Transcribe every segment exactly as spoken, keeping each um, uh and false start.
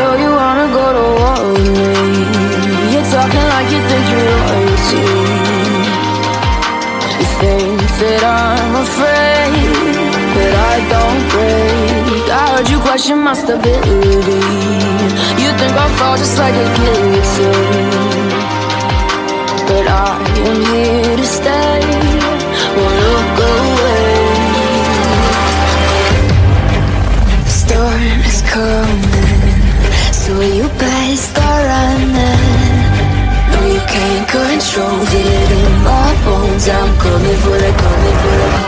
know you wanna go to war with me. You're talking like you think you're royalty. You think that I'm afraid, but I don't break. I heard you question my stability. You think I'll fall just like a guillotine, but I am here to stay. Won't look away. The storm is coming, so you better start running. No, you can't control it in my bones. I'm coming for the, coming for the.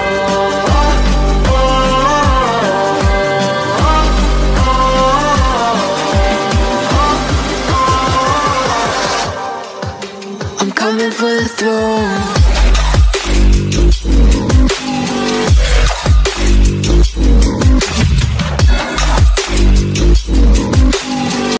I'm coming for the throne.